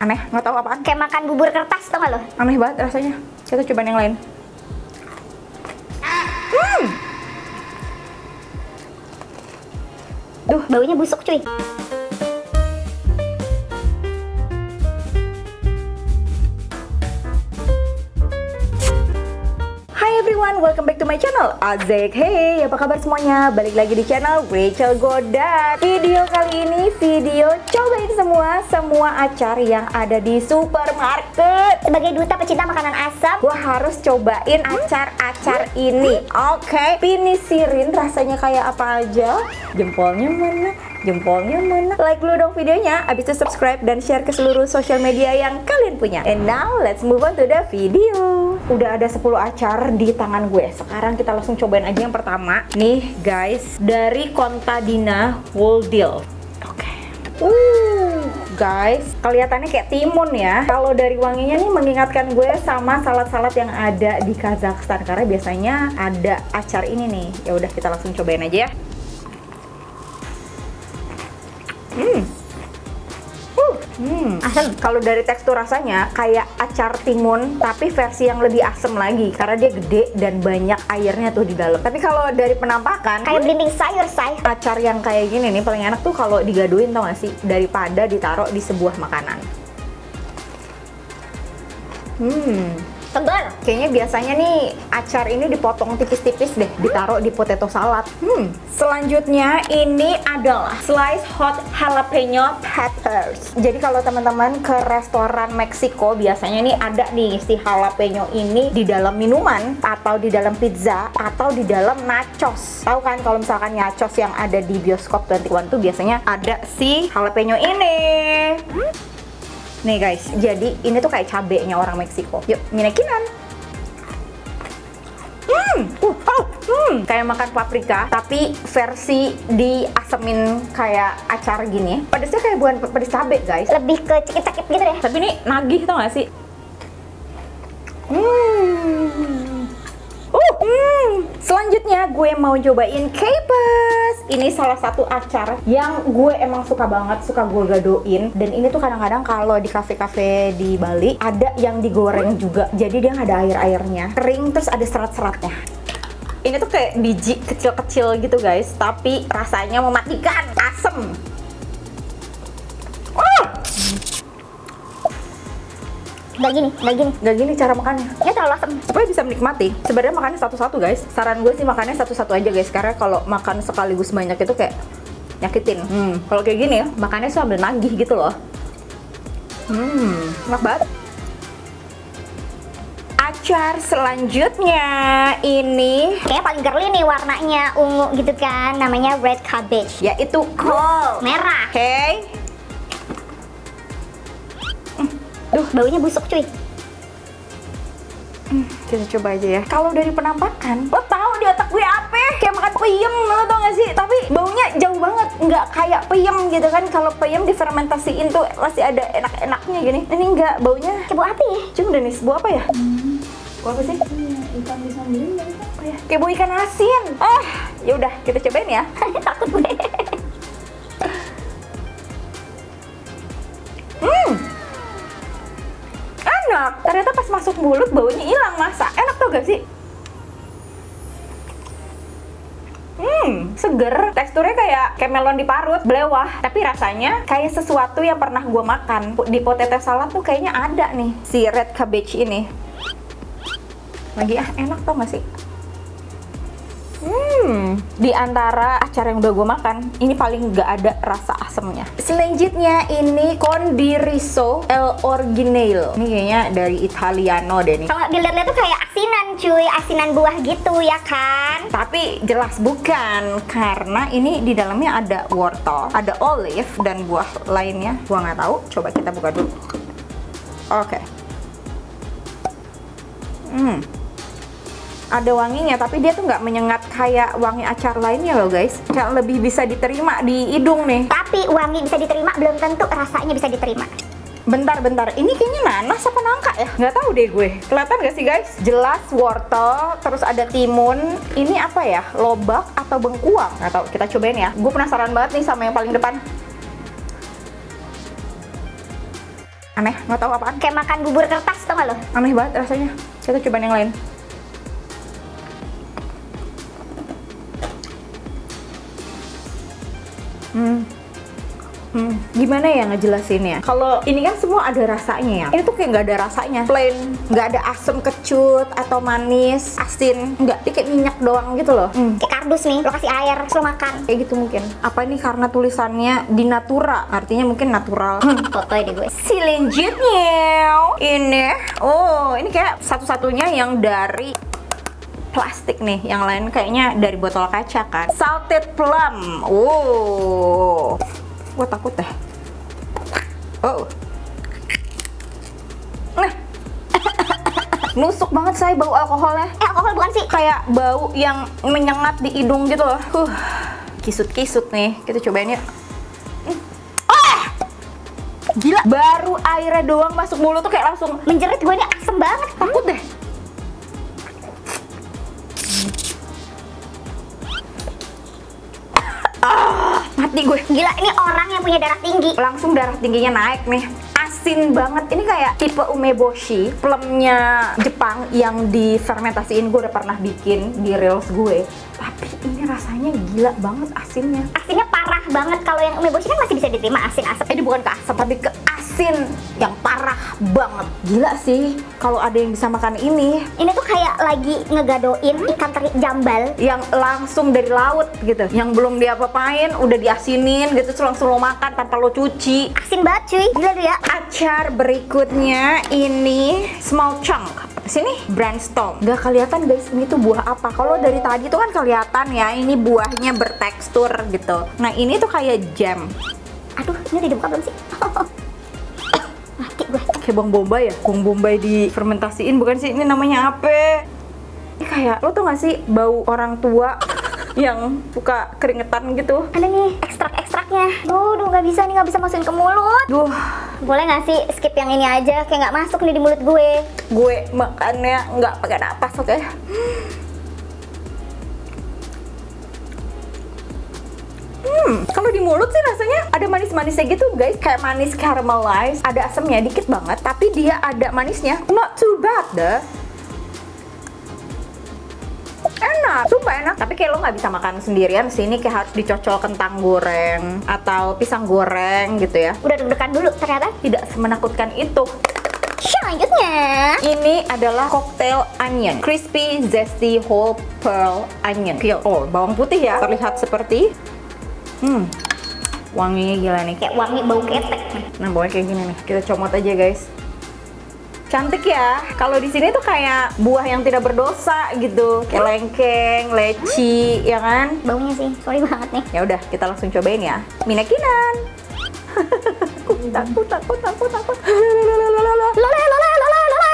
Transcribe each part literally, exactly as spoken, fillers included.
Aneh, nggak tahu apaan. Kayak makan bubur kertas, tau gak lo? Aneh banget rasanya. Kita cobain yang lain. Hmm. Duh, baunya busuk cuy. Everyone, welcome back to my channel Azek. Hey, apa kabar semuanya? Balik lagi di channel Rachel Godard. Video kali ini video cobain semua Semua acar yang ada di supermarket. Sebagai duta pecinta makanan asam, gua harus cobain acar-acar ini. Oke, okay. Pinisirin rasanya kayak apa aja. Jempolnya mana? Jempolnya mana? Like dulu dong videonya. Abis itu subscribe dan share ke seluruh sosial media yang kalian punya. And now let's move on to the video. Udah ada sepuluh acar di tangan gue. Sekarang kita langsung cobain aja yang pertama. Nih guys, dari Contadina Whole Deal. Oke. Okay. Uh, guys, kelihatannya kayak timun ya. Kalau dari wanginya nih mengingatkan gue sama salad-salad yang ada di Kazakhstan, karena biasanya ada acar ini nih. Ya udah, kita langsung cobain aja ya. Hmm. Uh, hmm. Asam. Kalau dari tekstur rasanya kayak acar timun, tapi versi yang lebih asam lagi karena dia gede dan banyak airnya tuh di dalam. Tapi kalau dari penampakan kayak belimbing sayur, say. Acar yang kayak gini nih paling enak tuh kalau digaduin, tau gak sih? Daripada ditaruh di sebuah makanan. Hmm. Segar. Kayaknya biasanya nih acar ini dipotong tipis-tipis deh, ditaruh di potato salad. Hmm. Selanjutnya ini adalah slice hot jalapeno peppers. Jadi kalau teman-teman ke restoran Meksiko biasanya nih ada nih si jalapeno ini di dalam minuman atau di dalam pizza atau di dalam nachos. Tahu kan kalau misalkan nachos yang ada di bioskop dua puluh satu tuh biasanya ada si jalapeno ini. Nih guys, jadi ini tuh kayak cabenya orang Meksiko. Yuk, minekinan. Hmm, uh, oh, hmm, kayak makan paprika, tapi versi diasemin kayak acar gini. Pedesnya kayak bukan pedes cabe guys. Lebih ke cekit-cekit gitu deh. Tapi ini nagih, tau gak sih? Hmm. Uh, hmm. Selanjutnya gue mau cobain capers. Ini salah satu acar yang gue emang suka banget, suka gue gadoin. Dan ini tuh kadang-kadang kalau di kafe-kafe di Bali ada yang digoreng juga. Jadi dia nggak ada air-airnya, kering terus ada serat-seratnya. Ini tuh kayak biji kecil-kecil gitu guys, tapi rasanya mematikan, asem. Oh! Gak gini, gak gini, gak gini cara makannya. Ya terlalu asam. Supaya bisa menikmati. Sebenarnya makannya satu-satu guys. Saran gue sih makannya satu-satu aja guys, karena kalau makan sekaligus banyak itu kayak nyakitin. Hmm. Kalau kayak gini ya, makannya sambil nagih gitu loh. Hmm, enak banget. Acar selanjutnya ini kayaknya paling girly nih, warnanya ungu gitu kan. Namanya red cabbage. Yaitu kol merah. Oke. Okay. Duh, baunya busuk cuy. Hmm, kita coba aja ya. Kalau dari penampakan, lo tahu di otak gue apa? Kayak makan peyem, lo tau gak sih? Tapi baunya jauh banget, nggak kayak peyem gitu kan. Kalau peyem difermentasiin tuh masih ada enak-enaknya gini. Ini enggak, baunya kayak bau api ya? Cuma Denis, bau apa ya? Hmm. Bau apa sih? Iya, ikan disambelin dari apa ya? Kayak bau ikan asin. Ah, ya udah kita cobain ya. Takut gue. Hmm. Enak, ternyata pas masuk mulut baunya hilang, masa enak tuh gak sih? Hmm, seger, teksturnya kayak kayak melon diparut, belewah, tapi rasanya kayak sesuatu yang pernah gue makan di potato salad tuh kayaknya ada nih si red cabbage ini. Lagi ah enak tau gak sih? Hmm, di antara acar yang udah gue makan, ini paling gak ada rasa asemnya. Selanjutnya ini Condiriso El Originale. Ini kayaknya dari Italiano deh nih. Kalau dilihat-lihat tuh kayak asinan cuy, asinan buah gitu ya kan? Tapi jelas bukan, karena ini di dalamnya ada wortel, ada olive dan buah lainnya. Gua nggak tahu. Coba kita buka dulu. Oke. Okay. Hmm. Ada wanginya, tapi dia tuh nggak menyengat kayak wangi acar lainnya loh guys. Kayak lebih bisa diterima di hidung nih. Tapi wangi bisa diterima, belum tentu rasanya bisa diterima. Bentar-bentar, ini kayaknya nanas apa nangka ya? Nggak tahu deh gue. Kelihatan nggak sih guys? Jelas wortel, terus ada timun. Ini apa ya? Lobak atau bengkuang? Nggak tahu, kita cobain ya. Gue penasaran banget nih sama yang paling depan. Aneh, nggak tahu apaan. Kayak makan bubur kertas, tau gak lo? Aneh banget rasanya. Kita coba yang lain. Hmm. Hmm, gimana ya ngejelasinnya? Kalau ini kan semua ada rasanya ya. Ini tuh kayak nggak ada rasanya, plain, nggak ada asam kecut atau manis, asin, nggak. Ini kayak minyak doang gitu loh. Hmm. Kayak kardus nih, lo kasih air, terus lo makan. Kayak gitu mungkin. Apa ini karena tulisannya di natura? Artinya mungkin natural. Foto deh gue. Selanjutnya ini, oh ini kayak satu-satunya yang dari plastik nih, yang lain kayaknya dari botol kaca kan. Salted plum. Oh. Gue takut deh. Oh. Nah. Nusuk banget saya bau alkoholnya. Eh, alkohol bukan sih? Kayak bau yang menyengat di hidung gitu loh. Huh. Kisut-kisut nih. Kita cobain yuk. Ah! Gila, baru airnya doang masuk mulut tuh kayak langsung Menjerit gue ini asem banget. takut deh. Ah, mati gue. Gila, ini orang yang punya darah tinggi. Langsung darah tingginya naik nih. Asin banget. Ini kayak tipe umeboshi, plumnya Jepang yang difermentasiin. Gue udah pernah bikin di reels gue. Tapi ini rasanya gila banget asinnya. Asinnya parah banget. Kalau yang umeboshi kan masih bisa diterima asin asam. Ini bukan ke asam, tapi ke asin yang parah banget. Gila sih kalau ada yang bisa makan ini. Ini tuh kayak lagi ngegadoin ikan teri jambal Yang langsung dari laut gitu, yang belum diapa-apain udah diasinin gitu, terus langsung lo makan tanpa lo cuci. asin banget cuy. Gila tuh ya. Acar berikutnya ini small chunk. Apa sih ini? Brainstorm. Gak kelihatan guys, ini tuh buah apa. Kalau dari tadi tuh kan kelihatan ya, ini buahnya bertekstur gitu. Nah ini tuh kayak jam. Aduh, ini udah dibuka belum sih? Mati gue. Kayak bawang bombay ya? Bawang bombay difermentasiin bukan sih? Ini namanya apa? Ini kayak, lo tau gak sih bau orang tua yang suka keringetan gitu? Ada nih ekstrak-ekstraknya. Duh, duh nggak bisa nih, nggak bisa masukin ke mulut. Duh, Boleh nggak sih skip yang ini aja? Kayak nggak masuk nih di mulut gue. gue makannya nggak pakai napas, oke? Hmm, kalau di mulut sih rasanya ada manis-manisnya gitu guys, kayak manis caramelized, ada asamnya dikit banget, tapi dia ada manisnya, not too bad deh. Enak, sumpah enak. Tapi kayak lo nggak bisa makan sendirian sini, kayak harus dicocol kentang goreng atau pisang goreng gitu ya. Udah deg-degan dulu ternyata. Tidak semenakutkan itu. Selanjutnya, Ini adalah cocktail onion, crispy, zesty, whole pearl onion peel. Oh, bawang putih ya, terlihat seperti hmm, wanginya gila nih. kayak wangi bau ketek. Nah, bawahnya kayak gini nih. Kita comot aja guys. Cantik ya. Kalau di sini tuh kayak buah yang tidak berdosa gitu, kayak lengkeng, leci, ya kan? Baunya sih, sorry banget nih. Ya udah, kita langsung cobain ya. Minakinan. takut, takut, takut, takut. Lole, lole, lole, lole.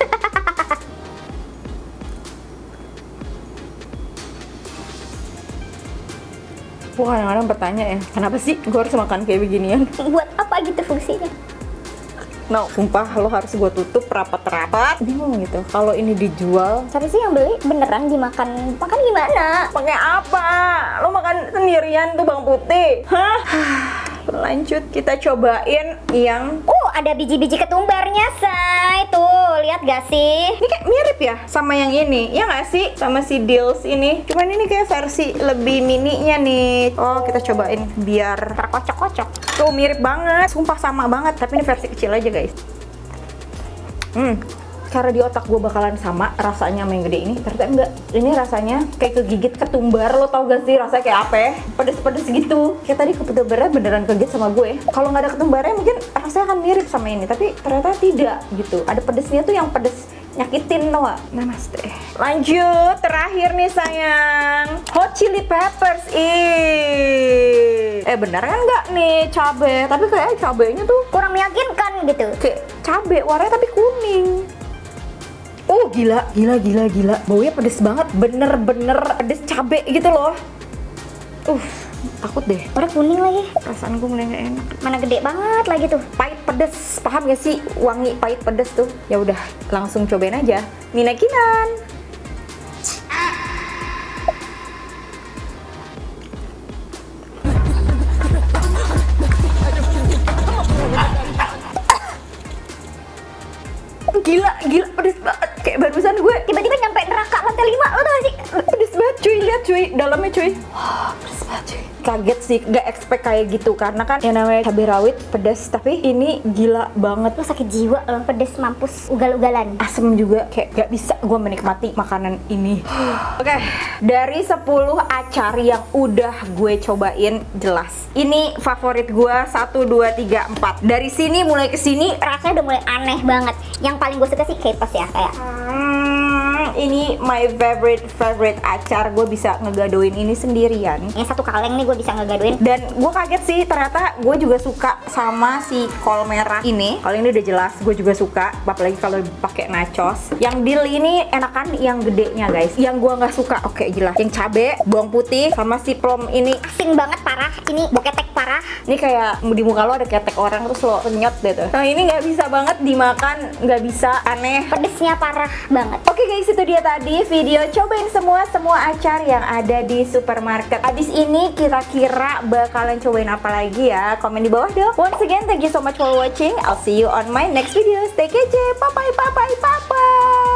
Wah, kadang-kadang bertanya ya, kenapa sih gue harus makan kayak beginian? Buat apa gitu fungsinya? No, sumpah lo harus gue tutup rapat-rapat. Bingung gitu. Kalau ini dijual, Tapi sih yang beli beneran dimakan. Makan gimana? pakai apa? Lo makan sendirian tuh bawang putih? Hah? Lanjut, kita cobain yang Oh, ada biji-biji ketumbarnya, say. Tuh, lihat gak sih? ini kayak mirip ya sama yang ini, ya nggak sih? Sama si Deals ini. Cuman ini kayak versi lebih mininya nih. Oh, kita cobain biar Terkocok-kocok. tuh mirip banget. Sumpah sama banget, tapi ini versi kecil aja guys. Hmm, cara di otak gue bakalan sama rasanya sama yang gede ini, ternyata enggak. Ini rasanya kayak kegigit ketumbar. Lo tau gak sih rasanya kayak apa? Pedes-pedes gitu. Kayak tadi ketumbarnya beneran kegigit sama gue. Kalau nggak ada ketumbarnya mungkin rasanya akan mirip sama ini, tapi ternyata tidak gitu. Ada pedesnya tuh yang pedes nyakitin, tau gak? Namaste. Lanjut, terakhir nih sayang, hot chili peppers. Ih, eh bener kan nggak nih cabe? Tapi kayak cabenya tuh Kurang meyakinkan gitu. kayak cabe warnanya tapi kuning. Oh gila, gila, gila, gila. Baunya pedes banget, bener-bener pedes cabe gitu loh. Uh, takut deh. Warna kuning lagi. Perasaan gue mulai nggak enak. Mana gede banget lagi tuh. Pahit pedes, paham gak sih wangi pahit pedes tuh? Ya udah, langsung cobain aja. Minakinan. dalamnya cuy. Pedes banget cuy. Kaget sih, gak expect kayak gitu karena kan yang namanya cabai rawit pedas, tapi ini gila banget. Lu sakit jiwa loh, pedes mampus, ugal-ugalan. Asem juga, kayak gak bisa gue menikmati makanan ini. Oke, okay. Dari sepuluh acar yang udah gue cobain, jelas ini favorit gue satu, dua, tiga, empat. Dari sini mulai ke sini rasanya udah mulai aneh banget. Yang paling gue suka sih kepes ya, kayak hmm, ini my favorite favorite acar. Gue bisa ngegadoin ini sendirian. Yang satu kaleng nih gue bisa ngegadoin. Dan gue kaget sih, ternyata gue juga suka sama si kol merah ini. Kalau ini udah jelas gue juga suka, apalagi kalau pakai nachos. Yang dill ini enakan yang gedenya guys. Yang gue nggak suka, oke jelas, yang cabe, bawang putih, sama si plum ini asin banget parah. Ini boketek parah. Ini kayak di muka lo ada ketek orang terus lo renyot deh tuh. Nah ini nggak bisa banget dimakan, nggak bisa, aneh. Pedesnya parah banget. Oke guys, itu dia tadi video cobain semua semua acar yang ada di supermarket. Abis ini kira-kira bakalan cobain apa lagi ya? Komen di bawah dong. Once again, thank you so much for watching. I'll see you on my next video. Stay kece. Bye bye bye bye bye bye.